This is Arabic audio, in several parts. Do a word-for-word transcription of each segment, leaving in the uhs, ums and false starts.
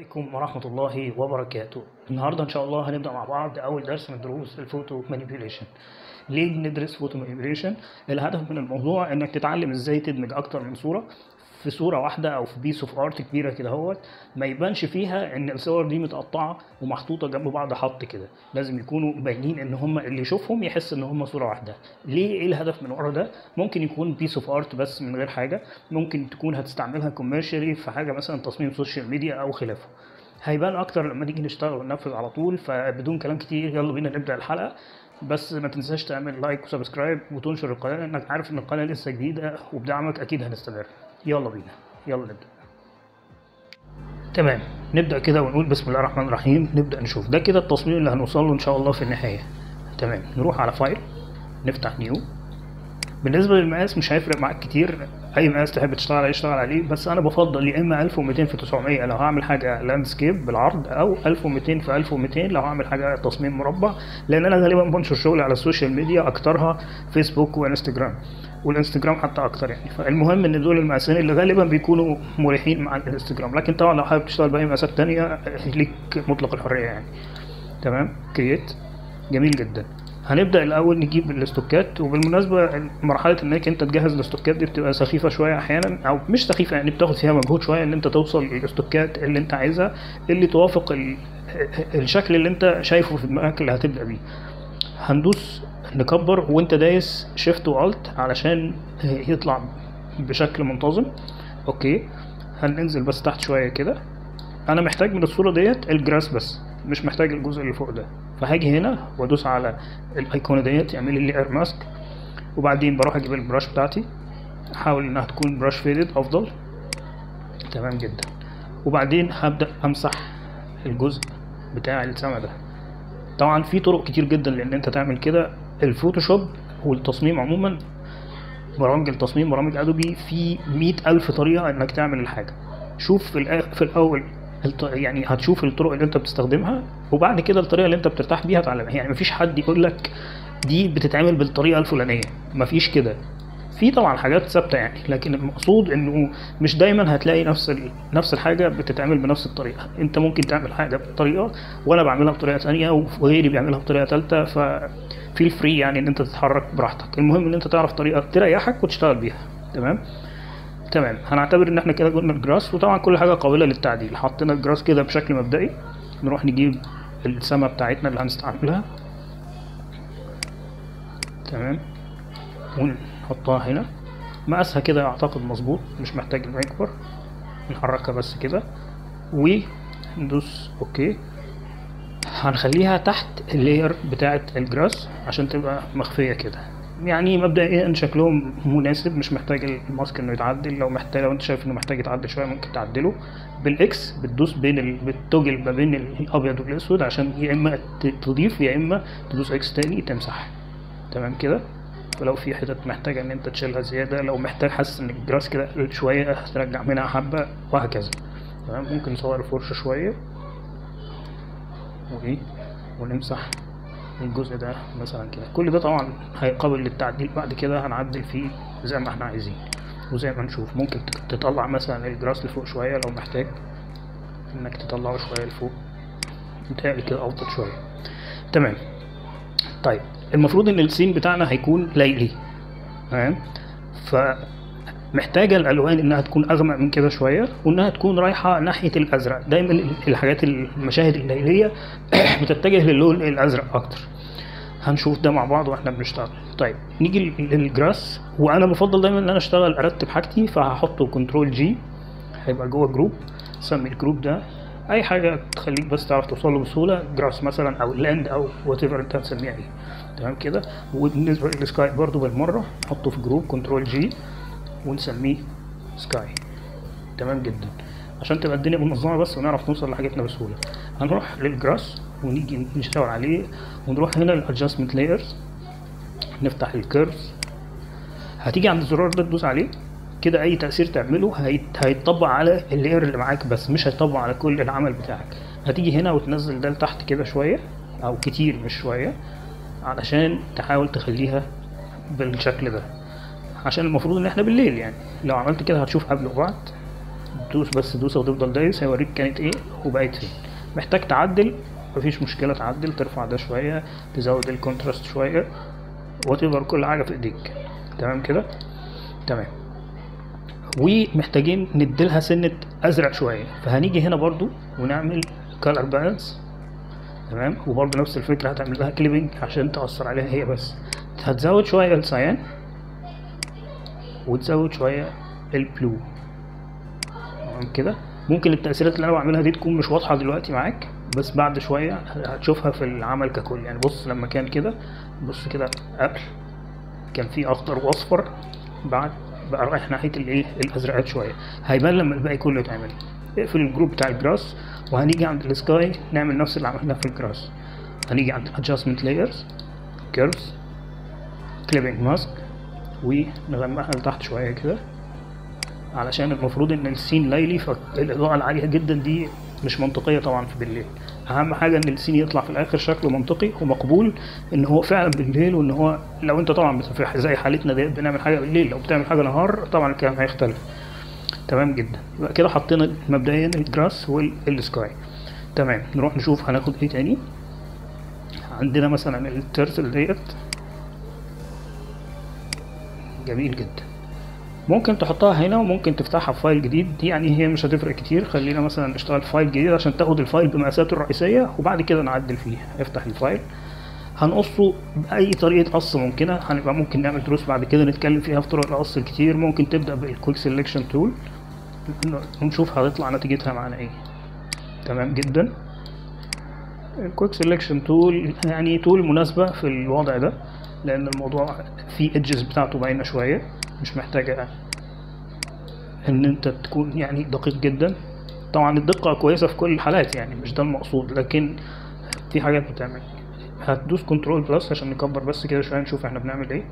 عليكم ورحمة الله وبركاته. النهاردة إن شاء الله هنبدأ مع بعض أول درس من دروس الفوتو مانيبيوليشن. ليه بندرس فوتو مانيبيوليشن؟ الهدف من الموضوع إنك تتعلم إزاي تدمج أكتر من صورة في صورة واحدة أو في بيس اوف ارت كبيرة كده اهوت، ما يبانش فيها إن الصور دي متقطعة ومحطوطة جنب بعض حط كده، لازم يكونوا باينين إن هم اللي يشوفهم يحس إن هم صورة واحدة. ليه؟ إيه الهدف من ورا ده؟ ممكن يكون بيس اوف ارت بس من غير حاجة، ممكن تكون هتستعملها كوميرشالي في حاجة مثلا تصميم سوشيال ميديا أو خلافه. هيبان أكتر لما نيجي نشتغل وننفذ على طول. فبدون كلام كتير يلا بينا نبدأ الحلقة. بس ما تنساش تعمل لايك وسبسكرايب وتنشر القناة، لأنك عارف إن القناة لسه جديدة وبدعمك أكيد هنستمر. يلا بينا يلا نبدأ. تمام، نبدأ كده ونقول بسم الله الرحمن الرحيم. نبدأ نشوف ده كده التصميم اللي هنوصل له إن شاء الله في النهاية. تمام، نروح على فايل، نفتح نيو. بالنسبة للمقاس مش هيفرق معاك كتير، أي مقاس تحب تشتغل عليه اشتغل عليه، بس أنا بفضل يا إما ألف ومئتين في تسعمية لو هعمل حاجة لاندسكيب بالعرض، أو ألف ومئتين في ألف ومئتين لو هعمل حاجة تصميم مربع، لأن أنا غالبا بنشر شغلي على السوشيال ميديا أكترها فيسبوك وانستجرام، والانستجرام حتى أكتر يعني. فالمهم إن دول المقاسين اللي غالبا بيكونوا مريحين مع الانستجرام، لكن طبعا لو حابب تشتغل بأي مقاسات تانية ليك مطلق الحرية يعني. تمام، كرييت، جميل جدا. هنبدأ الأول نجيب الاستوكات. وبالمناسبة مرحلة إنك أنت تجهز الاستوكات دي بتبقى سخيفة شوية أحيانا، أو مش سخيفة يعني، بتاخد فيها مجهود شوية إن أنت توصل للاستوكات اللي أنت عايزها، اللي توافق ال... الشكل اللي أنت شايفه في دماغك اللي هتبدأ بيه. هندوس نكبر وأنت دايس شيفت والت علشان يطلع بشكل منتظم. أوكي، هننزل بس تحت شوية كده. أنا محتاج من الصورة ديت الجراس بس، مش محتاج الجزء اللي فوق ده. فهاجي هنا وادوس على الايقونه ديت يعمل لي اير ماسك، وبعدين بروح اجيب البراش بتاعتي، احاول انها تكون براش فيدد افضل. تمام جدا. وبعدين هبدا امسح الجزء بتاع السما ده. طبعا في طرق كتير جدا لان انت تعمل كده. الفوتوشوب والتصميم عموما، برامج التصميم برامج ادوبي، في مئة الف طريقه انك تعمل الحاجه. شوف في, في الاول يعني هتشوف الطرق اللي انت بتستخدمها، وبعد كده الطريقه اللي انت بترتاح بيها تعلمها. يعني مفيش حد يقول لك دي بتتعمل بالطريقه الفلانيه، مفيش كده. في طبعا حاجات ثابته يعني، لكن المقصود انه مش دايما هتلاقي نفس ال... نفس الحاجه بتتعمل بنفس الطريقه. انت ممكن تعمل حاجه بطريقه وانا بعملها بطريقه ثانيه وغيري بيعملها بطريقه ثالثه، ففي فري يعني ان انت تتحرك براحتك. المهم ان انت تعرف طريقه تريحك وتشتغل بيها. تمام تمام. هنعتبر ان احنا كده قلنا الجراس، وطبعا كل حاجه قابله للتعديل. حطينا الجراس كده بشكل مبدئي. نروح نجيب السما بتاعتنا اللي هنستعملها. تمام، ونحطها هنا. مقاسها كده اعتقد مظبوط، مش محتاج انه يكبر. نحركها بس كده وندوس اوكي. هنخليها تحت اللاير بتاعه الجراس عشان تبقى مخفيه كده. يعني مبدئيا شكلهم مناسب، مش محتاج الماسك انه يتعدل. لو محتاج، لو انت شايف انه محتاج يتعدل شويه ممكن تعدله. بالاكس بتدوس بين ال... بتوجل ما بين الابيض والاسود عشان يا اما تضيف يا اما تدوس اكس تاني تمسح. تمام كده. ولو في حتت محتاجه ان انت تشيلها زياده، لو محتاج حاسس ان الجراس كده شويه ترجع منها حبه، وهكذا. تمام، ممكن نصور الفرشه شويه وايه ونمسح الجزء ده مثلا كده. كل ده طبعا هيقابل للتعديل بعد كده، هنعدل فيه زي ما احنا عايزين وزي ما نشوف. ممكن تطلع مثلا الجراس لفوق شويه لو محتاج انك تطلعه شويه لفوق، متهيألي كده افضل شويه. تمام. طيب المفروض ان السين بتاعنا هيكون ليلي. تمام، فمحتاجه الالوان انها تكون اغمق من كده شويه، وانها تكون رايحه ناحيه الازرق. دايما الحاجات المشاهد الليليه بتتجه للون الازرق اكتر. هنشوف ده مع بعض واحنا بنشتغل. طيب نيجي للجراس. وانا بفضل دايما ان انا اشتغل ارتب حاجتي، فهحطه كنترول جي، هيبقى جوه جروب. سمي الجروب ده اي حاجه تخليك بس تعرف توصل له بسهوله، جراس مثلا او لاند او وات ايفر انت هتسميها ايه. تمام كده. وبالنسبه للسكاي برضو بالمره نحطه في جروب كنترول جي ونسميه سكاي. تمام جدا، عشان تبقى الدنيا منظمه بس ونعرف نوصل لحاجتنا بسهوله. هنروح للجراس ونيجي نشتغل عليه، ونروح هنا للادجستمنت لايرز، نفتح الكيرفز. هتيجي عند الزرار ده تدوس عليه كده. اي تأثير تعمله هيتطبق على اللاير اللي معاك بس، مش هيتطبق على كل العمل بتاعك. هتيجي هنا وتنزل ده لتحت كده شويه او كتير مش شويه، علشان تحاول تخليها بالشكل ده، عشان المفروض ان احنا بالليل يعني. لو عملت كده هتشوف قبل وبعد تدوس بس دوسه وتفضل دايس هيوريك كانت ايه وبقت فين. محتاج تعدل مفيش مشكله، تعدل ترفع ده شويه، تزود الكونتراست شويه، وتقدر كل حاجه في ايديك. تمام كده تمام. ومحتاجين نديلها سنه ازرق شويه، فهنيجي هنا برضو ونعمل كالر بالانس. تمام، وبرضو نفس الفكره هتعمل لها كليبنج عشان تاثر عليها هي بس. هتزود شويه السيان وتزود شويه البلو. تمام كده. ممكن التأثيرات اللي انا بعملها دي تكون مش واضحة دلوقتي معاك، بس بعد شوية هتشوفها في العمل ككل. يعني بص لما كان كده، بص كده قبل كان في اخضر واصفر، بعد بقى رايح ناحية الايه الازرقات شوية، هيبان لما الباقي كله يتعمل. اقفل الجروب بتاع الجراس، وهنيجي عند السكاي نعمل نفس اللي عملناه في الجراس. هنيجي عند adjustment layers curves clipping mask، ونغمقها لتحت شوية كده، علشان المفروض ان السين ليلي، فالاضاءة العالية جدا دي مش منطقية طبعا في بالليل. اهم حاجة ان السين يطلع في الاخر شكله منطقي ومقبول، ان هو فعلا بالليل، وان هو لو انت طبعا زي حالتنا ديت بنعمل حاجة بالليل، لو بتعمل حاجة نهار طبعا الكلام هيختلف. تمام جدا. يبقى كده حطينا مبدئيا الجراس والسكاي. تمام، نروح نشوف هناخد ايه تاني. عندنا مثلا التيرتل ديت، جميل جدا. ممكن تحطها هنا وممكن تفتحها في فايل جديد، يعني هي مش هتفرق كتير. خلينا مثلا نشتغل في فايل جديد عشان تاخد الفايل بمقاساته الرئيسية، وبعد كده نعدل فيه. افتح الفايل، هنقصه بأي طريقة قص ممكنة. هنبقى ممكن نعمل دروس بعد كده نتكلم فيها في طرق القص الكتير. ممكن تبدأ بالكويك سيلكشن تول ونشوف هتطلع نتيجتها معانا ايه. تمام جدا. الكويك سيلكشن تول يعني تول مناسبة في الوضع ده، لأن الموضوع فيه ايدجز بتاعته باينة شوية، مش محتاجة ان انت تكون يعني دقيق جدا. طبعا الدقة كويسة في كل الحالات، يعني مش ده المقصود، لكن في حاجات بتعمل. هتدوس كنترول بلس عشان نكبر بس كده شوية نشوف احنا بنعمل ايه.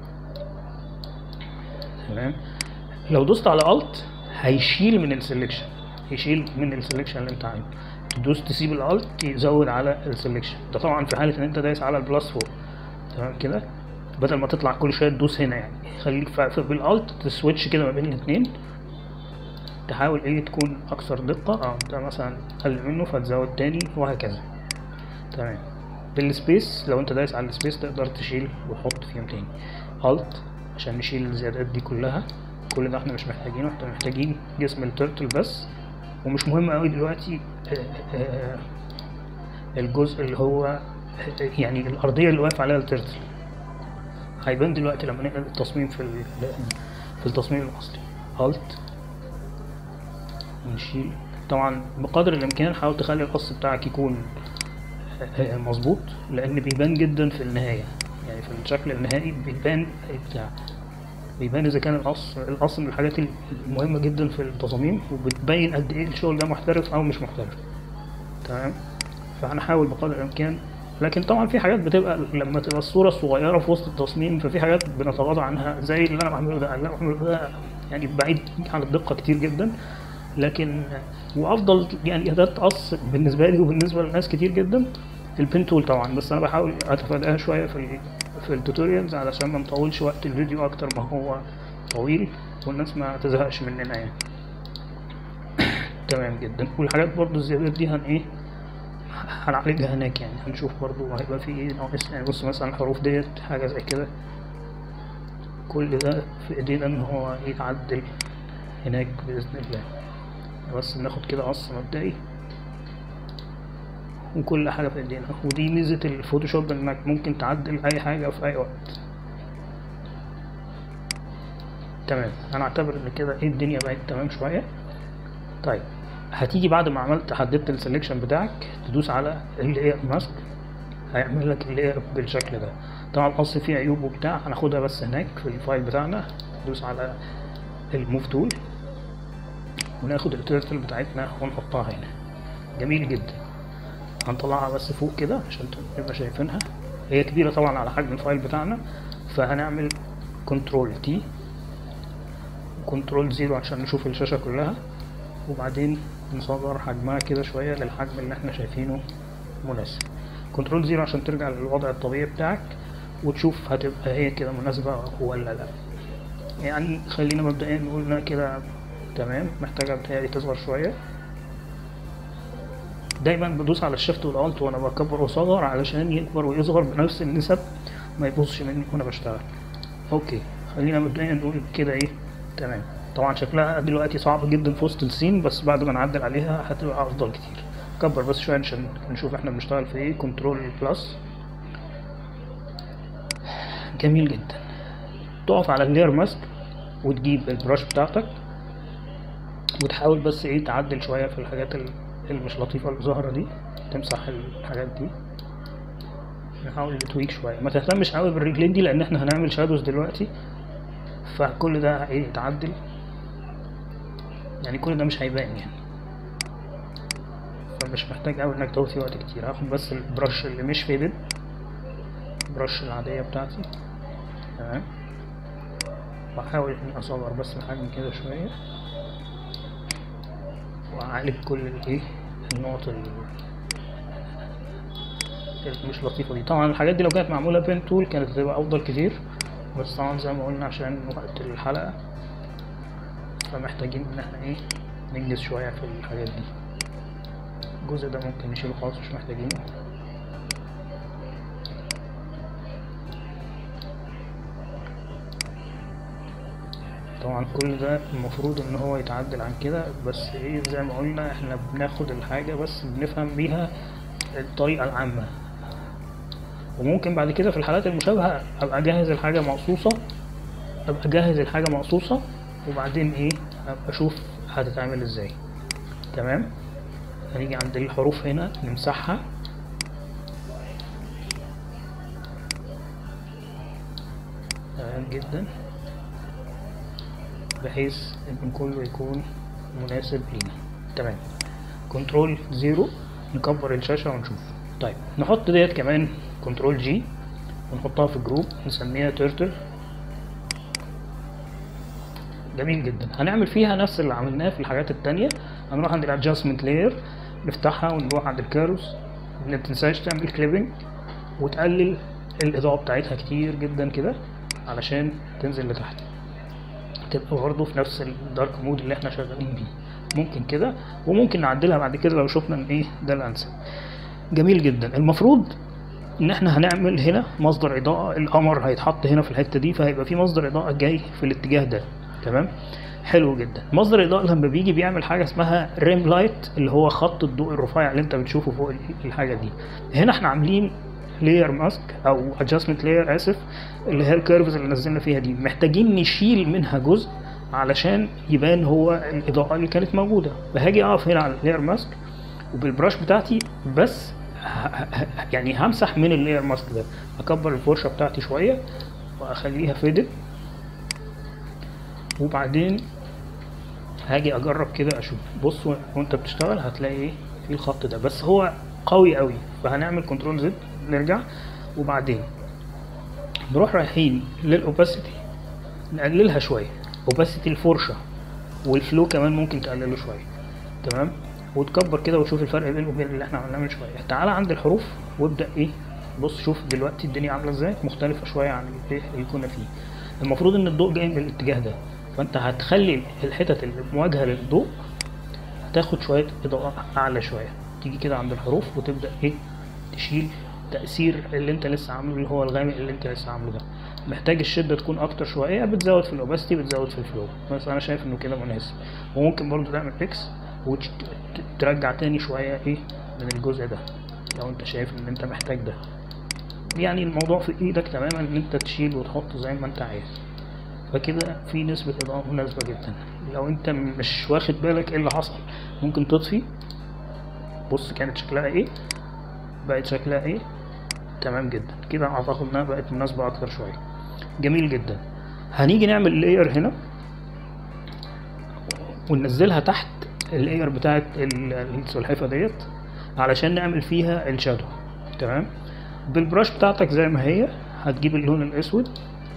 تمام. لو دوست على الت هيشيل من السلكشن، يشيل من السلكشن اللي انت عامله. تدوس تسيب الالت يزود على السلكشن. ده طبعا في حالة ان انت دايس على البلس فوق. تمام كده، بدل ما تطلع كل شوية تدوس هنا، يعني خليك بالالت تسويتش كده ما بين الاتنين، تحاول ايه تكون اكثر دقة. اه ده مثلا قل منه فتزود تاني وهكذا. تمام. بالسبيس لو انت دايس على السبيس تقدر تشيل وتحط فيهم تاني. الت عشان نشيل الزيادات دي كلها. كل ده احنا مش محتاجينه، احنا محتاجين جسم الترتل بس. ومش مهم اوي دلوقتي الجزء اللي هو يعني الارضية اللي واقف عليها الترتل، هيبان دلوقتي لما نقل التصميم في في التصميم الاصلي. الت نشيل. طبعا بقدر الامكان حاول تخلي القص بتاعك يكون مظبوط، لان بيبان جدا في النهايه، يعني في الشكل النهائي بيبان بتاع بيبان اذا كان القص القص من الحاجات المهمه جدا في التصاميم، وبتبين قد ايه الشغل ده محترف او مش محترف. تمام. فهنحاول بقدر الامكان، لكن طبعا في حاجات بتبقى لما تبقى الصوره صغيره في وسط التصميم، ففي حاجات بنتغاضى عنها زي اللي انا بعمله ده. اللي انا بعمله ده يعني بعيد عن الدقه كتير جدا، لكن وافضل يعني اداه قص بالنسبه لي وبالنسبه لناس كتير جدا البين تول طبعا، بس انا بحاول اتفاداها شويه في في التوتوريالز علشان ما نطولش وقت الفيديو اكتر ما هو طويل، والناس ما تزهقش مننا يعني. تمام جدا. والحاجات برضو الزيادات دي هن ايه هنعالجها هناك، يعني هنشوف برضو هيبقى في ايه ناقص. يعني بص مثلا الحروف ديت حاجه زي كده، كل ده في ايدينا ان هو يتعدل هناك باذن الله. بس ناخد كده قص مبدئي وكل حاجة في ايدينا. ودي ميزة الفوتوشوب، انك ممكن تعدل اي حاجة في اي وقت. تمام. انا اعتبر ان كده ايه الدنيا بقت تمام شوية. طيب هتيجي بعد ما عملت حددت السلكشن بتاعك تدوس على اللاير ماسك، هيعمل لك اللاير بالشكل ده. طبعا القص فيه عيوب وبتاع، هناخدها بس هناك في الفايل بتاعنا. ندوس على الموف تول وناخد التيرتل بتاعتنا ونحطها هنا. جميل جدا. هنطلعها بس فوق كده عشان نبقى شايفينها. هي كبيرة طبعا على حجم الفايل بتاعنا، فهنعمل كنترول تي كنترول زيرو عشان نشوف الشاشة كلها، وبعدين نصغر حجمها كده شوية للحجم اللي احنا شايفينه مناسب. كنترول زيرو عشان ترجع للوضع الطبيعي بتاعك وتشوف هتبقى هي كده مناسبة ولا لا. يعني خلينا مبدئيا نقولنا كده تمام، محتاجة بتهيألي تصغر شوية. دايما بدوس على الشيفت والالت وانا بكبر واصغر علشان يكبر ويصغر بنفس النسب، ما يبوظش مني وانا بشتغل. اوكي، خلينا مبدئيا نقول كده ايه. تمام، طبعا شكلها دلوقتي صعب جدا في وسط السين، بس بعد ما نعدل عليها هتبقى افضل كتير. كبر بس شويه عشان نشوف احنا بنشتغل في ايه. كنترول بلس. جميل جدا. تقف على اللاير ماسك وتجيب البراش بتاعتك وتحاول بس ايه تعدل شويه في الحاجات اللي مش لطيفه اللي ظاهره دي، تمسح الحاجات دي، نحاول نتويك شويه. ما تهتمش قوي بالرجلين دي لان احنا هنعمل شادوز دلوقتي، فكل ده ايه يتعدل، يعني كل ده مش هيبان يعني، فمش محتاج قوي انك تاخد فيه وقت كتير. هاخد بس البرش اللي مش فيدد، البرش العاديه بتاعتي. تمام، واحاول اني اصغر بس الحجم كده شويه واعالج كل الايه النقط اللي مش لطيفه دي. طبعا الحاجات دي لو كانت معموله بين تول كانت هتبقى افضل كتير، بس طبعا زي ما قلنا عشان وقت الحلقه فمحتاجين ان احنا ايه ننجز شويه في الحاجات دي. الجزء ده ممكن نشيله خالص، مش محتاجينه. طبعا كل ده المفروض ان هو يتعدل عن كده، بس ايه زي ما قلنا احنا بناخد الحاجه بس بنفهم بيها الطريقه العامه، وممكن بعد كده في الحالات المشابهه ابقى جاهز الحاجه مقصوصه ابقى جاهز الحاجه مقصوصه وبعدين ايه ابقى اشوف هتتعمل ازاي. تمام، هنيجي عند الحروف هنا نمسحها. تمام جدا، بحيث ان كله يكون مناسب لينا. تمام، كنترول زيرو نكبر الشاشة ونشوف. طيب نحط ديت كمان كنترول جي ونحطها في جروب نسميها تيرتل. جميل جدا، هنعمل فيها نفس اللي عملناه في الحاجات التانية. هنروح عند الادجستمنت لاير نفتحها ونروح عند الكيرفز، ما تنساش تعمل كليبنج وتقلل الاضاءة بتاعتها كتير جدا كده علشان تنزل لتحت، تبقى برضه في نفس الدارك مود اللي احنا شغالين بيه. ممكن كده وممكن نعدلها بعد كده لو شفنا ان ايه ده الانسب. جميل جدا. المفروض ان احنا هنعمل هنا مصدر اضاءة، القمر هيتحط هنا في الحتة دي، فهيبقى في مصدر اضاءة جاي في الاتجاه ده. تمام، حلو جدا. مصدر الاضاءة لما بيجي بيعمل حاجة اسمها ريم لايت، اللي هو خط الضوء الرفيع اللي انت بتشوفه فوق الحاجة دي. هنا احنا عاملين لاير ماسك او ادجستمنت لاير اسف، اللي هي الكيرفز اللي نزلنا فيها دي، محتاجين نشيل منها جزء علشان يبان هو الاضاءة اللي كانت موجودة. فهاجي اقف هنا على اللاير ماسك وبالبراش بتاعتي بس يعني همسح من اللاير ماسك ده، اكبر الفرشة بتاعتي شوية واخليها فيدد، وبعدين هاجي اجرب كده اشوف. بص وانت بتشتغل هتلاقي ايه في الخط ده، بس هو قوي قوي، فهنعمل كنترول زد نرجع، وبعدين نروح رايحين للاوباسيتي نقللها شويه، اوباسيتي الفرشه والفلو كمان ممكن تقلله شويه. تمام، وتكبر كده وتشوف الفرق بينه وبين اللي احنا عملناه من شويه. تعالى عند الحروف وابدا ايه، بص شوف دلوقتي الدنيا عامله ازاي، مختلفه شويه عن اللي كنا فيه. المفروض ان الضوء جاي من الاتجاه ده، فانت هتخلي الحتت اللي مواجهه للضوء هتاخد شويه اضاءه اعلى شويه. تيجي كده عند الحروف وتبدا ايه تشيل تأثير اللي انت لسه عامله، اللي هو الغامق اللي انت لسه عامله ده. محتاج الشدة تكون اكتر شوية، بتزود في الاوباسيتي بتزود في الفلو، بس انا شايف انه كده مناسب. وممكن برضو تعمل فيكس وترجع تاني شوية ايه من الجزء ده لو انت شايف ان انت محتاج ده. يعني الموضوع في ايدك تماما ان انت تشيل وتحط زي ما انت عايز، فكده في نسبة اضاءة مناسبة جدا. لو انت مش واخد بالك ايه اللي حصل ممكن تطفي. بص كانت شكلها ايه، بقت شكلها ايه. تمام جدا كده، اعتقد انها بقت مناسبة اكتر شوية. جميل جدا. هنيجي نعمل لاير هنا وننزلها تحت اللاير بتاعت السلحفة ديت علشان نعمل فيها الشادو. تمام، بالبراش بتاعتك زي ما هي هتجيب اللون الاسود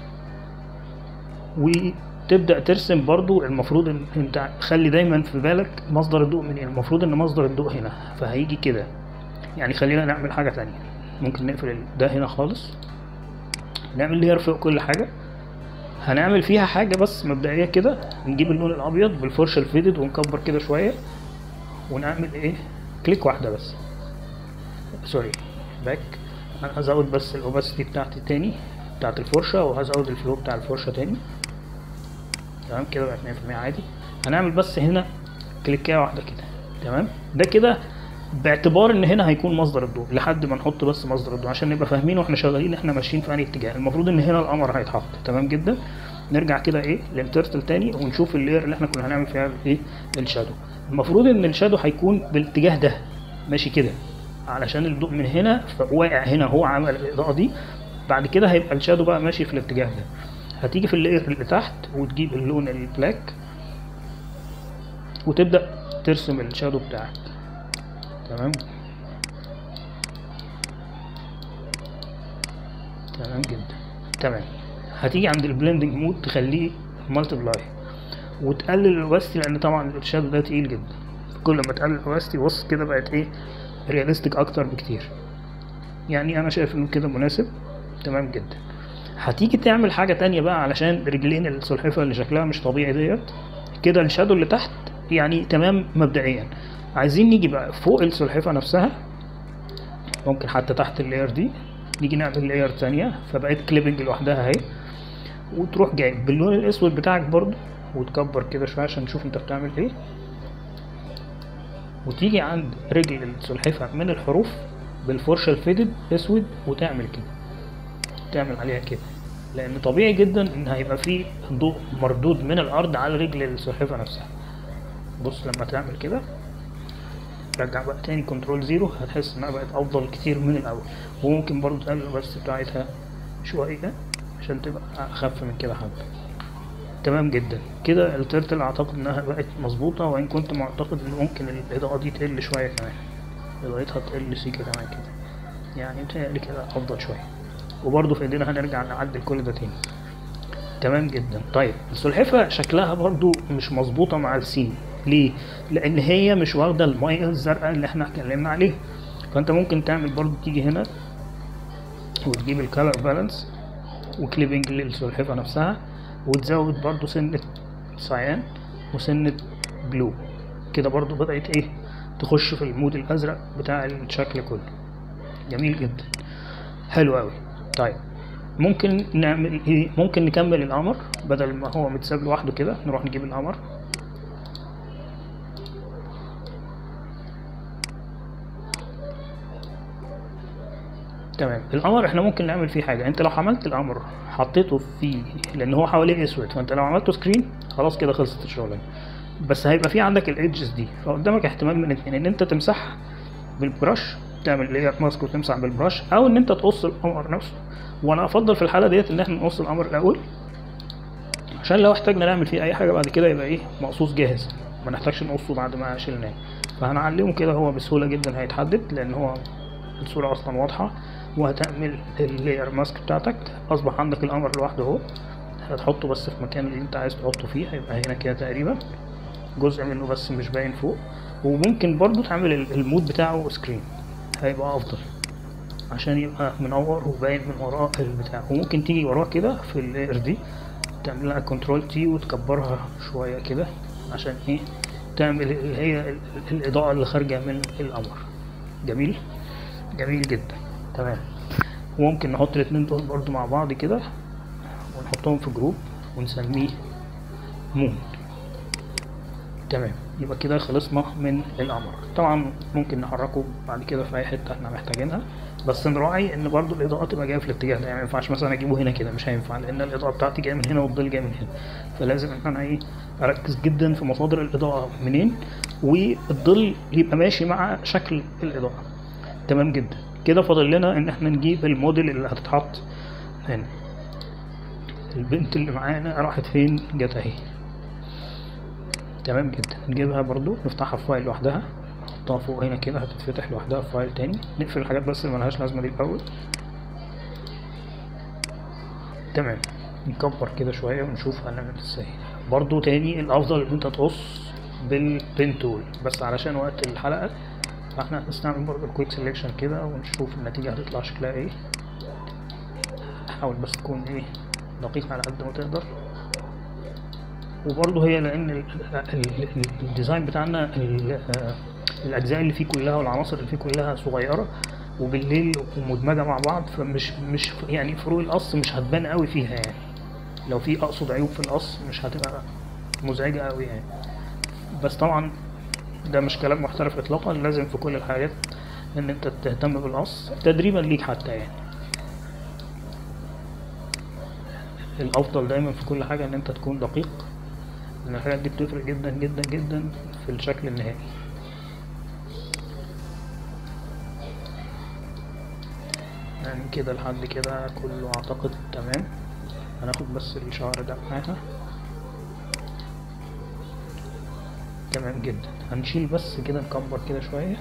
وتبدأ ترسم. برضو المفروض ان انت خلي دايما في بالك مصدر الضوء منين. المفروض ان مصدر الضوء هنا، فهيجي كده. يعني خلينا نعمل حاجة تانية، ممكن نقفل ده هنا خالص، نعمل لير فوق كل حاجة هنعمل فيها حاجه بس مبدئيه كده، نجيب اللون الابيض بالفرشه الفيدد ونكبر كده شويه ونعمل ايه كليك واحده بس، سوري باك. انا هزود بس الاوباسيتي بتاعتي تاني بتاعت الفرشه، وهزود الفلو بتاع الفرشه تاني. تمام كده بقت مية في المية عادي. هنعمل بس هنا كليكايه واحده كده. تمام ده كده باعتبار ان هنا هيكون مصدر الضوء لحد ما نحط بس مصدر الضوء عشان نبقى فاهمين واحنا شغالين احنا ماشيين في انهي اتجاه. المفروض ان هنا القمر هيتحط. تمام جدا. نرجع كده ايه للتيرتل تاني ونشوف اللير اللي احنا كنا هنعمل فيها ايه الشادو. المفروض ان الشادو هيكون بالاتجاه ده ماشي كده، علشان الضوء من هنا واقع هنا، هو عمل الاضاءه دي. بعد كده هيبقى الشادو بقى ماشي في الاتجاه ده. هتيجي في اللير اللي تحت وتجيب اللون البلاك وتبدا ترسم الشادو بتاعك. تمام تمام جدا. تمام هتيجي عند البلندنج مود تخليه مالتيبلاي وتقلل الاوباسيتي، لان طبعا الشادو ده تقيل جدا. كل ما تقلل الاوباسيتي بص كده بقت ايه رياليستيك اكتر بكتير. يعني انا شايف انه كده مناسب. تمام جدا. هتيجي تعمل حاجه تانية بقى علشان رجلين السلحفاه اللي شكلها مش طبيعي ديت كده، الشادو اللي تحت يعني تمام مبدئيا. عايزين نيجي بقى فوق السلحفاه نفسها، ممكن حتى تحت اللاير دي نيجي نعمل لاير تانية فبقت كليبنج لوحدها اهي، وتروح جاي باللون الاسود بتاعك برضو وتكبر كده شويه عشان نشوف انت بتعمل ايه، وتيجي عند رجل السلحفاه من الحروف بالفرشه الفيدد اسود وتعمل كده، تعمل عليها كده، لان طبيعي جدا ان هيبقى فيه ضوء مردود من الارض على رجل السلحفاه نفسها. بص لما تعمل كده رجع بقى تاني كنترول زيرو هتحس انها بقت افضل كتير من الاول. وممكن برضو تقلل بس بتاعتها شويه عشان تبقى اخف من كده حبه. تمام جدا كده التيرتل اعتقد انها بقت مظبوطه، وان كنت معتقد ان ممكن الاضاءه دي تقل شويه كمان، اضاءتها تقل سيكه كمان كده، يعني متهيألي كده افضل شويه. وبرضو في ايدينا هنرجع نعدل كل ده تاني. تمام جدا. طيب السلحفاه شكلها برضو مش مظبوطه مع السين. ليه؟ لان هي مش واخده الميه الزرقاء اللي احنا اتكلمنا عليها. فانت ممكن تعمل برضو تيجي هنا وتجيب الكالر بالانس وكليبنج للسلحفاه نفسها، وتزود برضو سنه صيان وسنه بلو كده، برضو بدات ايه تخش في المود الازرق بتاع الشكل كله. جميل جدا حلو قوي. طيب ممكن نعمل ايه؟ ممكن نكمل القمر بدل ما هو متساب لوحده كده، نروح نجيب القمر. تمام القمر احنا ممكن نعمل فيه حاجه. انت لو عملت القمر حطيته فيه، لان هو حواليه اسود، فانت لو عملته سكرين خلاص كده خلصت الشغلانه. بس هيبقى فيه عندك الايدجز دي، فقدامك احتمال من اتنين، ان انت تمسحها بالبرش، تعمل لاير ماسك وتمسح بالبرش، او ان انت تقص القمر نفسه. وانا افضل في الحاله ديت ان احنا نقص القمر الاول عشان لو احتاجنا نعمل فيه اي حاجه بعد كده يبقى ايه مقصوص جاهز، ما نحتاجش نقصه بعد ما شلناه. فهنعلمه كده هو بسهوله جدا هيتحدد، لان هو الصوره اصلا واضحه. وهتعمل اللاير ماسك بتاعتك، اصبح عندك القمر لوحده اهو. هتحطه بس في مكان اللي انت عايز تحطه فيه، هيبقى هنا كده تقريبا جزء منه بس مش باين فوق. وممكن برضو تعمل المود بتاعه سكرين، هيبقى افضل عشان يبقى منور وباين من وراه البتاع. وممكن تيجي وراه كده في اللاير دي تعمل لها كنترول تي وتكبرها شويه كده عشان ايه تعمل اللي هي الاضاءه اللي خارجه من القمر. جميل جميل جدا. تمام. وممكن نحط الاثنين دول برضو مع بعض كده ونحطهم في جروب ونسميه مون. تمام يبقى كده خلصنا من القمر. طبعا ممكن نحركه بعد كده في اي حته احنا محتاجينها، بس نراعي ان برضو الاضاءه تبقى جايه في الاتجاه ده. يعني ما ينفعش مثلا اجيبه هنا كده، مش هينفع، لان الاضاءه بتاعتي جايه من هنا والظل جاي من هنا. فلازم ان انا ايه اركز جدا في مصادر الاضاءه منين، والظل يبقى ماشي مع شكل الاضاءه. تمام جدا. كده فاضل لنا ان احنا نجيب الموديل اللي هتتحط هنا. البنت اللي معانا راحت فين؟ جت اهي. تمام جدا. نجيبها برضو نفتحها في فايل لوحدها، نحطها فوق هنا كده هتتفتح لوحدها في فايل تاني. نقفل الحاجات بس اللي ملهاش لازمه دي الاول. تمام. نكبر كده شويه ونشوف هنعمل ازاي. برضو تاني الافضل ان انت تقص بالبين تول، بس علشان وقت الحلقه فاحنا هنستعمل برضو الكويك سيلكشن كده ونشوف النتيجه هتطلع شكلها ايه. حاول بس تكون ايه دقيق على قد ما تقدر. وبرضه هي لان الديزاين بتاعنا الاجزاء اللي فيه كلها والعناصر اللي فيه كلها صغيره وبالليل ومدمجه مع بعض، فمش مش يعني فروق القص مش هتبان قوي فيها يعني. لو في اقصد عيوب في القص مش هتبقى مزعجه قوي يعني. بس طبعا ده مش كلام محترف اطلاقا، لازم في كل الحالات ان انت تهتم بالقص تدريبا ليك حتى يعني. الافضل دايما في كل حاجه ان انت تكون دقيق، لان الحاجات دي بتفرق جدا جدا جدا في الشكل النهائي. يعني كده لحد كده كله اعتقد تمام. هناخد بس الشعر ده معاها. تمام جدا. هنشيل بس كده نكبر كده شويه.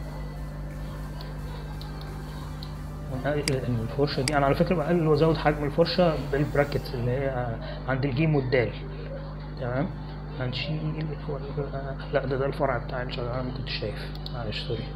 الفرشه دي انا على فكره بقلل وازود حجم الفرشه بالبراكتس اللي هي عند الجيم والدال. تمام. هنشيل لا ده ده الفرع بتاع الشجره، انا ما كنتش شايف، معلش سوري.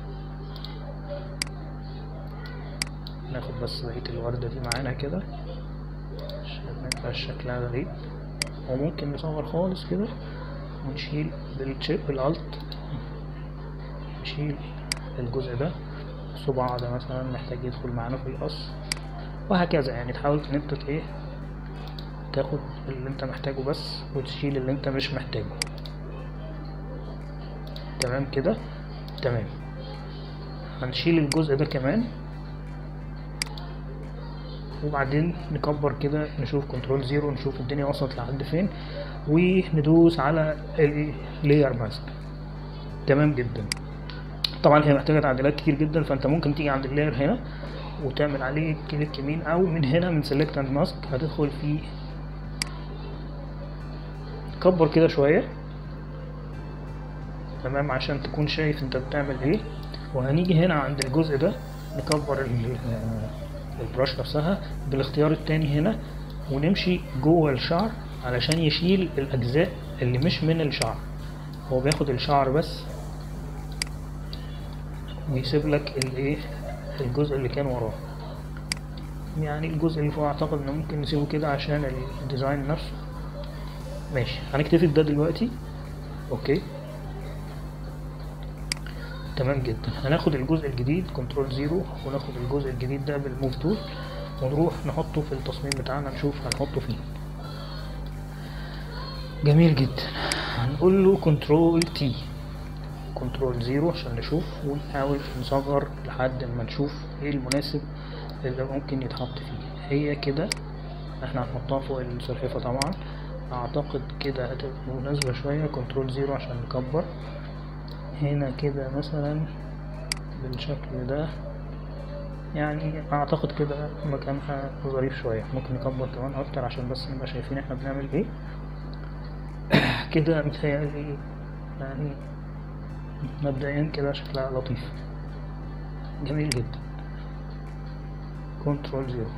ناخد بس بقيه الورده دي معانا كده عشان ما يبقاش شكلها غريب. وممكن نصغر خالص كده ونشيل بالشيب بالالت، نشيل الجزء ده. الصباع ده مثلا محتاج يدخل معانا في القص، وهكذا يعني. تحاول ان انت ايه تاخد اللي انت محتاجه بس وتشيل اللي انت مش محتاجه. تمام كده. تمام. هنشيل الجزء ده كمان، وبعدين نكبر كده نشوف كنترول زيرو نشوف الدنيا وصلت لحد فين، وندوس على اللاير ماسك. تمام جدا. طبعا هي محتاجه تعديلات كتير جدا، فانت ممكن تيجي عند اللاير هنا وتعمل عليه كليك يمين، او من هنا من سيلكت اند ماسك هتدخل فيه كبر كده شويه. تمام عشان تكون شايف انت بتعمل ايه. وهنيجي هنا عند الجزء ده نكبر البراش نفسها بالاختيار التاني هنا، ونمشي جوه الشعر علشان يشيل الاجزاء اللي مش من الشعر. هو بياخد الشعر بس ويسيب لك الايه الجزء اللي كان وراه. يعني الجزء اللي فوق اعتقد انه ممكن نسيبه كده عشان الديزاين نفسه. ماشي. هنكتفي بده دلوقتي. اوكي تمام جدا. هناخد الجزء الجديد كنترول زيرو وناخد الجزء الجديد ده بالموف تول ونروح نحطه في التصميم بتاعنا، نشوف هنحطه فين. جميل جدا. هنقول له كنترول تي كنترول زيرو عشان نشوف، ونحاول نصغر لحد ما نشوف ايه المناسب اللي ممكن يتحط فيه. هي كده احنا هنحطها فوق السلحفة طبعا، اعتقد كده هتبقى مناسبة شوية. كنترول زيرو عشان نكبر هنا كده مثلا بالشكل ده، يعني اعتقد كده مكانها ظريف شوية. ممكن نكبر كمان اكتر عشان بس نبقى شايفين احنا بنعمل ايه. كده متهيألي يعني مبدئيا كده شكلها لطيف. جميل جدا. كنترول زيرو.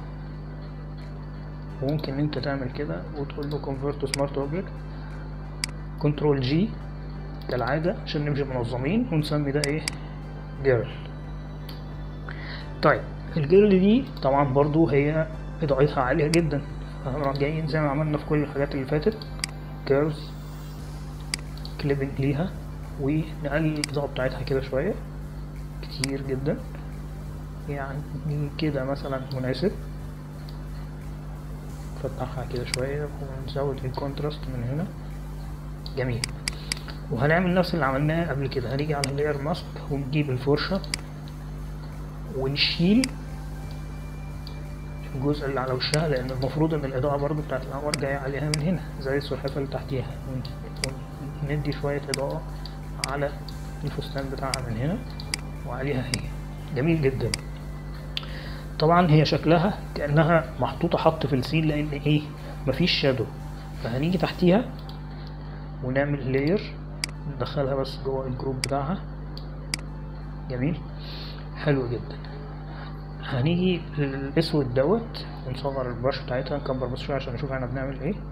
وممكن انت تعمل كده وتقول له convert to smart object. كنترول جي كالعادة عشان نمشي منظمين، ونسمي ده ايه جيرل. طيب الجيرل دي طبعا برضو هي اضاءتها عالية جدا، هنروح جايين زي ما عملنا في كل الحاجات اللي فاتت كيرز كليبنج ليها، ونقلل الإضاءة بتاعتها كده شوية كتير جدا، يعني كده مثلا مناسب. نفتحها كده شوية ونزود الكونتراست من هنا. جميل. وهنعمل نفس اللي عملناه قبل كده، هنيجي على اللاير ماسك ونجيب الفرشة ونشيل الجزء اللي على وشها، لأن المفروض إن الإضاءة برضو بتاعت القمر جاية عليها من هنا زي السلحفاة اللي تحتيها، وندي شوية إضاءة على الفستان بتاعها من هنا وعليها هي. جميل جدا. طبعا هي شكلها كأنها محطوطة حط في السين لأن إيه مفيش شادو، فهنيجي تحتيها ونعمل لاير ندخلها بس جوه الجروب بتاعها. جميل. حلو جدا. هنيجي للاسود دوت ونصغر البرش بتاعتها، نكبر بس شويه عشان نشوف احنا بنعمل ايه.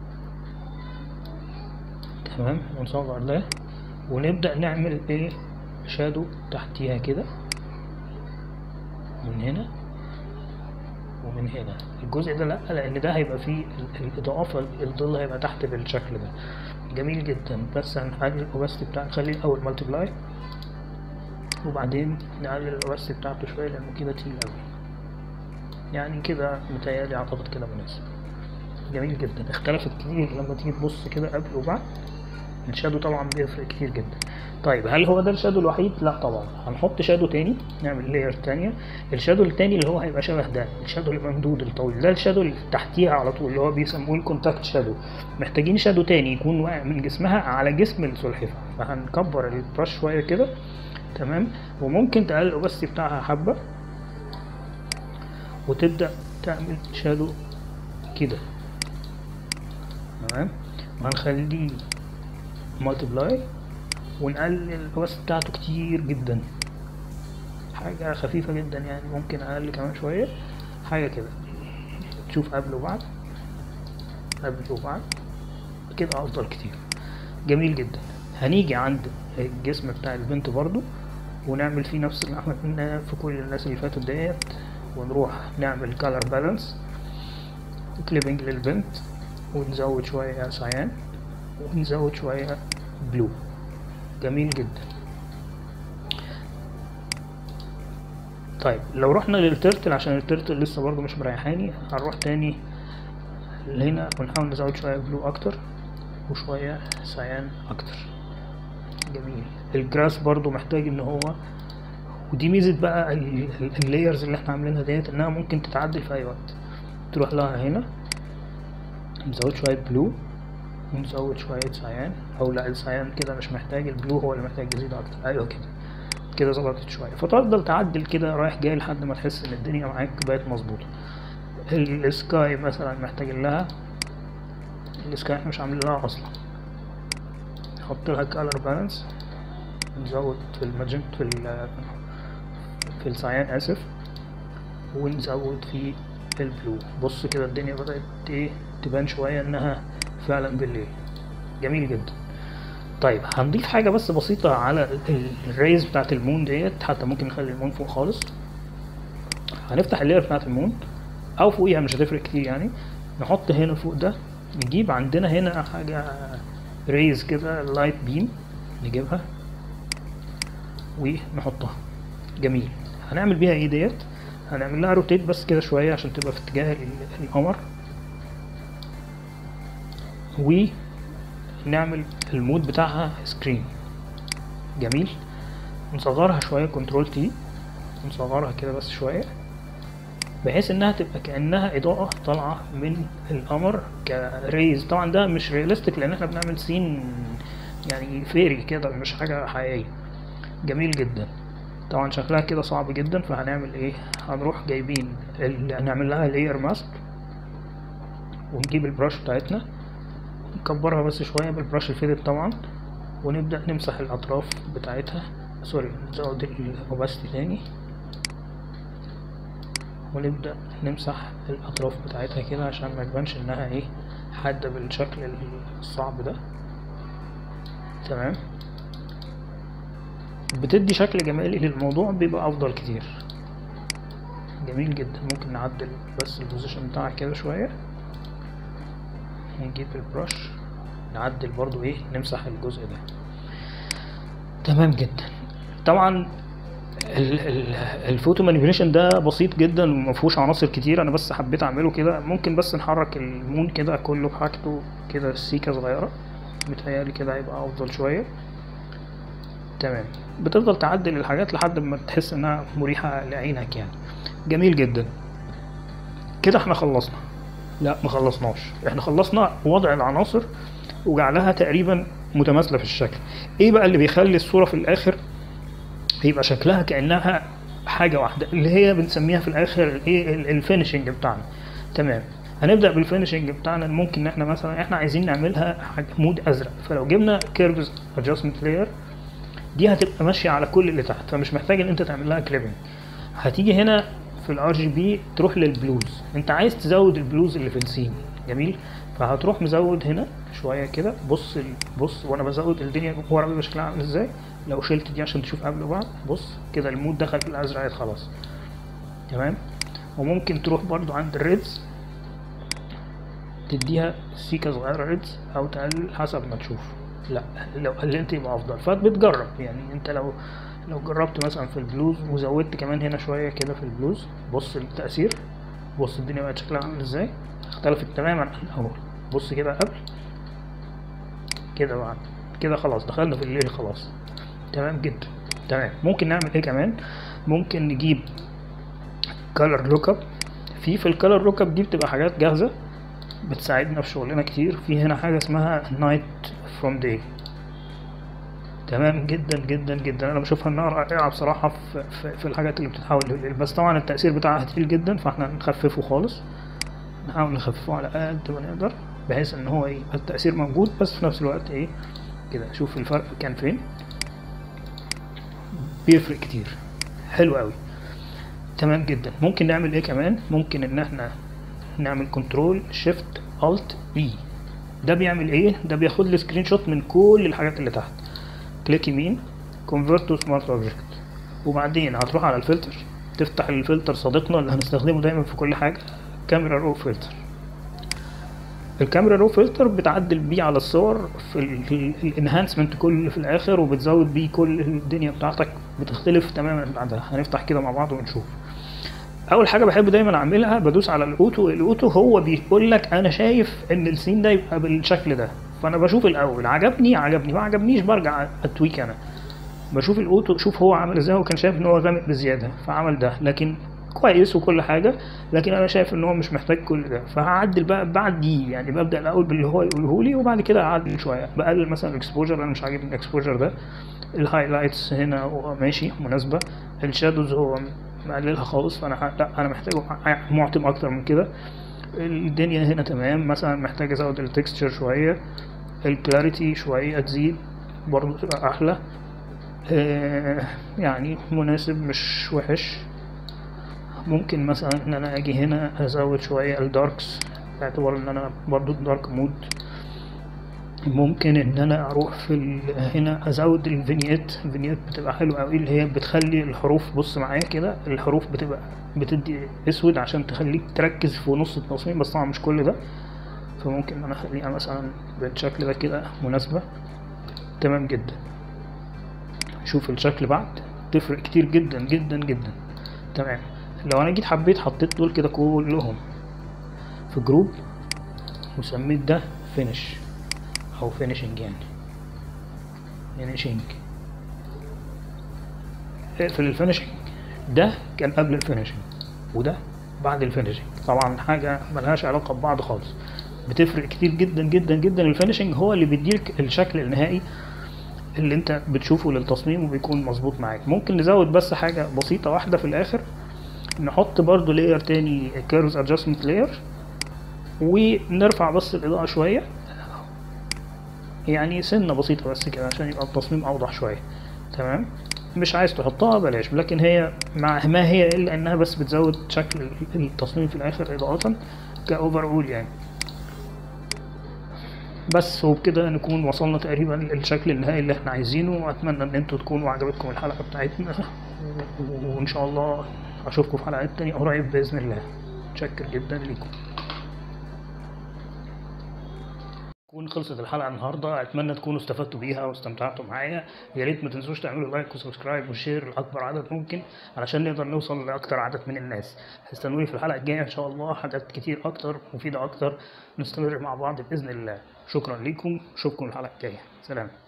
تمام. ونصغر ده ونبدأ نعمل ايه شادو تحتيها كده من هنا ومن هنا. الجزء ده لا، لان ده هيبقى فيه الاضاءه، الظل هيبقى تحت بالشكل ده. جميل جدا. بس هنقلل الاوباستي بتاعه، نخلي الاول مالتيبلاي وبعدين نقلل الاوباستي بتاعته شويه لانه كده تقيل قوي. يعني كده متهيألي اعتقد كده مناسب. جميل جدا. اختلفت كتير لما تيجي تبص كده قبل وبعد. الشادو طبعا بيفرق كتير جدا. طيب هل هو ده الشادو الوحيد؟ لا طبعا، هنحط شادو تاني، نعمل لاير تانية. الشادو التاني اللي هو هيبقى شبه ده، الشادو الممدود الطويل ده، الشادو اللي تحتيها على طول اللي هو بيسموه الكونتاكت شادو. محتاجين شادو تاني يكون واقع من جسمها على جسم السلحفة، فهنكبر البرش شوية كده. تمام. وممكن تقلل الاوباستي بتاعها حبة وتبدأ تعمل شادو كده. تمام. وهنخليه مالتيبلاي ونقلل الاوباستي بتاعته كتير جدا، حاجة خفيفة جدا يعني، ممكن اقل كمان شوية، حاجة كده. تشوف قبل وبعد، قبل وبعد كده افضل كتير. جميل جدا. هنيجي عند الجسم بتاع البنت برضو ونعمل فيه نفس اللي احنا قلنا في كل الناس اللي فاتت ديت، ونروح نعمل كالر بالانس وكليبنج للبنت، ونزود شوية سيان ونزود شوية بلو. جميل جدا. طيب لو رحنا للترتل، عشان الترتل لسه برضو مش مريحاني، هنروح تاني هنا ونحاول نزود شوية بلو اكتر وشوية سيان اكتر. جميل. الجراس برضو محتاج ان هو، ودي ميزة بقى اللايرز اللي احنا عاملينها ديت، انها ممكن تتعدل في اي وقت. تروح لها هنا نزود شوية بلو ونزود شوية سيان، او لا السيان كده مش محتاج، البلو هو اللي محتاج يزيد اكتر. ايوه كده كده ظبطت شوية. فتفضل تعدل كده رايح جاي لحد ما تحس ان الدنيا معاك بقت مظبوطة. السكاي مثلا محتاج لها، السكاي احنا مش عاملين لها اصلا، نحط لها كالر بالانس، نزود في الماجنت في ال في السيان اسف، ونزود في البلو. بص كده الدنيا بدأت ايه تبان شوية انها فعلا بالليل. جميل جدا. طيب هنضيف حاجة بس بسيطة على الريز بتاعت المون ديت، حتى ممكن نخلي المون فوق خالص. هنفتح اللير بتاعت المون او فوقيها مش هتفرق كتير يعني، نحط هنا فوق ده، نجيب عندنا هنا حاجة ريز كده لايت بيم، نجيبها ونحطها. جميل. هنعمل بيها ايه ديت؟ هنعمل لها روتيت بس كده شوية عشان تبقى في اتجاه القمر، ونعمل المود بتاعها سكرين. جميل. نصغرها شوية، كنترول تي، نصغرها كده بس شوية بحيث انها تبقى كأنها اضاءة طالعة من القمر كريز. طبعا ده مش رياليستيك لان احنا بنعمل سين يعني فيري كده، مش حاجة حقيقية. جميل جدا. طبعا شكلها كده صعب جدا، فهنعمل ايه؟ هنروح جايبين هنعمل لها لاير ماسك، ونجيب البراش بتاعتنا نكبرها بس شوية بالبراش الفيدد طبعا، ونبدأ نمسح الأطراف بتاعتها. سوري، نزود الأوباستي تاني، ونبدأ نمسح الأطراف بتاعتها كده عشان ما يبانش إنها إيه حادة بالشكل الصعب ده. تمام. بتدي شكل جمالي للموضوع، بيبقى أفضل كتير. جميل جدا. ممكن نعدل بس البوزيشن بتاعها كده شوية، ونجيب البرش نعدل برضو ايه، نمسح الجزء ده. تمام جدا. طبعا الفوتو مانيبيوليشن ده بسيط جدا ومفهوش عناصر كتير، انا بس حبيت اعمله كده. ممكن بس نحرك المون كده كله بحاجته كده سيكة صغيرة، متهيألي كده هيبقى افضل شوية. تمام. بتفضل تعدل الحاجات لحد ما تحس انها مريحة لعينك يعني. جميل جدا. كده احنا خلصنا. لا ما خلصناش، احنا خلصنا وضع العناصر وجعلها تقريبا متماثلة في الشكل. ايه بقى اللي بيخلي الصورة في الاخر يبقى شكلها كأنها حاجة واحدة، اللي هي بنسميها في الاخر ايه، الفينيشنج بتاعنا. تمام. هنبدأ بالفينيشنج بتاعنا. ممكن ان احنا مثلا احنا عايزين نعملها مود ازرق، فلو جبنا كيرفز ادجستمنت لاير دي هتبقى ماشية على كل اللي تحت، فمش محتاج ان انت تعمل لها كليبنج. هتيجي هنا في الار جي بي تروح للبلوز، انت عايز تزود البلوز اللي في السين. جميل. فهتروح مزود هنا شويه كده. بص ال... بص وانا بزود الدنيا ورا بيبقى شكلها عامل ازاي. لو شلت دي عشان تشوف قبل وبعد، بص كده المود دخل في الازرق خلاص. تمام. وممكن تروح برضو عند الريدز تديها سيكة صغيرة ريدز او تقلل حسب ما تشوف. لا لو قللت يبقى افضل، فبتجرب يعني. انت لو لو جربت مثلا في البلوز وزودت كمان هنا شوية كده في البلوز، بص التأثير، بص الدنيا بقت شكلها عامل ازاي، اختلفت تماما عن الاول. بص كده قبل كده بعد كده، خلاص دخلنا في الليل خلاص. تمام جدا. تمام. ممكن نعمل ايه كمان؟ ممكن نجيب كالر لوك اب. في في الكالر لوك اب دي بتبقى حاجات جاهزة بتساعدنا في شغلنا كتير. في هنا حاجة اسمها نايت فروم داي. تمام جدا جدا جدا. انا بشوفها انها رائعة بصراحة في, في, في الحاجات اللي بتتحول لليل، بس طبعا التأثير بتاعها تقيل جدا، فاحنا نخففه خالص، نحاول نخففه على قد ما نقدر بحيث ان هو ايه التأثير موجود بس في نفس الوقت ايه كده. شوف الفرق كان فين، بيفرق كتير. حلو قوي. تمام جدا. ممكن نعمل ايه كمان؟ ممكن ان احنا نعمل كنترول شيفت الت بي. ده بيعمل ايه؟ ده بياخد لي سكرين شوت من كل الحاجات اللي تحت. كليك يمين كونفرت تو سمارت اوبجكت، وبعدين هتروح على الفلتر، تفتح الفلتر صديقنا اللي هنستخدمه دايما في كل حاجه، كاميرا رو فلتر. الكاميرا رو فلتر بتعدل بيه على الصور في الانهانسمنت كل في الاخر، وبتزود بيه كل الدنيا بتاعتك، بتختلف تماما بعدها. هنفتح كده مع بعض ونشوف. اول حاجه بحب دايما اعملها بدوس على الاوتو. الاوتو هو بيقول لك انا شايف ان السين ده يبقى بالشكل ده، فانا بشوف الاول عجبني عجبني ما عجبنيش برجع اتويك. انا بشوف الاوتو، شوف هو عامل ازاي. هو كان شايف ان هو غامق بزياده فعمل ده، لكن كويس وكل حاجه، لكن انا شايف ان هو مش محتاج كل ده، فهعدل بقى بعد دي. يعني ببدا الاول باللي هو يقوله لي وبعد كده اعدل شويه. بقلل مثلا الاكسبوجر، انا مش عاجبني الاكسبوجر ده. الهايلايتس هنا هو ماشي مناسبه. الشادوز هو مقللها خالص، فانا لا انا محتاجه معتم اكتر من كده. الدنيا هنا تمام. مثلا محتاج ازود التكستشر شويه، الكلاريتي شويه تزيد برضه تبقى احلى. آه يعني مناسب مش وحش. ممكن مثلا ان انا اجي هنا ازود شويه الداركس باعتبار ان انا برضو دارك مود. ممكن ان انا اروح في هنا ازود الفينيات. الفينيات بتبقى حلوه قوي، اللي هي بتخلي الحروف، بص معايا كده، الحروف بتبقى بتدي اسود عشان تخليك تركز في نص التصميم، بس طبعا مش كل ده. فممكن انا اخليها مثلا بالشكل ده كده مناسبه. تمام جدا. شوف الشكل بعد تفرق كتير جدا جدا جدا. تمام. لو انا جيت حبيت حطيت دول كده كلهم في جروب وسميت ده فينش او فينيشنج، يعني فينيشنج. اقفل الفينيشنج. ده كان قبل الفينيشنج وده بعد الفينيشنج. طبعا حاجه ملهاش علاقه ببعض خالص، بتفرق كتير جدا جدا جدا. الفينيشنج هو اللي بيديلك الشكل النهائي اللي انت بتشوفه للتصميم وبيكون مظبوط معاك. ممكن نزود بس حاجه بسيطه واحده في الاخر، نحط برضو لاير تاني كيرفز ادجستمنت لاير، ونرفع بس الاضاءه شويه، يعني سنه بسيطه بس كده عشان يبقى التصميم اوضح شويه. تمام. مش عايز تحطها بلاش، لكن هي مع ما هي الا انها بس بتزود شكل التصميم في الاخر اضاءه كاوفر اول يعني. بس وبكده نكون وصلنا تقريبا للشكل النهائي اللي احنا عايزينه، واتمنى ان انتوا تكونوا عجبتكم الحلقه بتاعتنا، وان شاء الله اشوفكم في حلقات تانية قريب باذن الله. متشكر جدا ليكم. تكون خلصت الحلقه النهارده، اتمنى تكونوا استفدتوا بيها واستمتعتوا معايا. يا ريت ما تنسوش تعملوا لايك وسبسكرايب وشير لاكبر عدد ممكن علشان نقدر نوصل لاكتر عدد من الناس. استنوني في الحلقه الجايه ان شاء الله، حاجات كتير اكتر مفيده اكتر، نستمر مع بعض باذن الله. شكرا ليكم، اشوفكم الحلقه الجايه. سلام.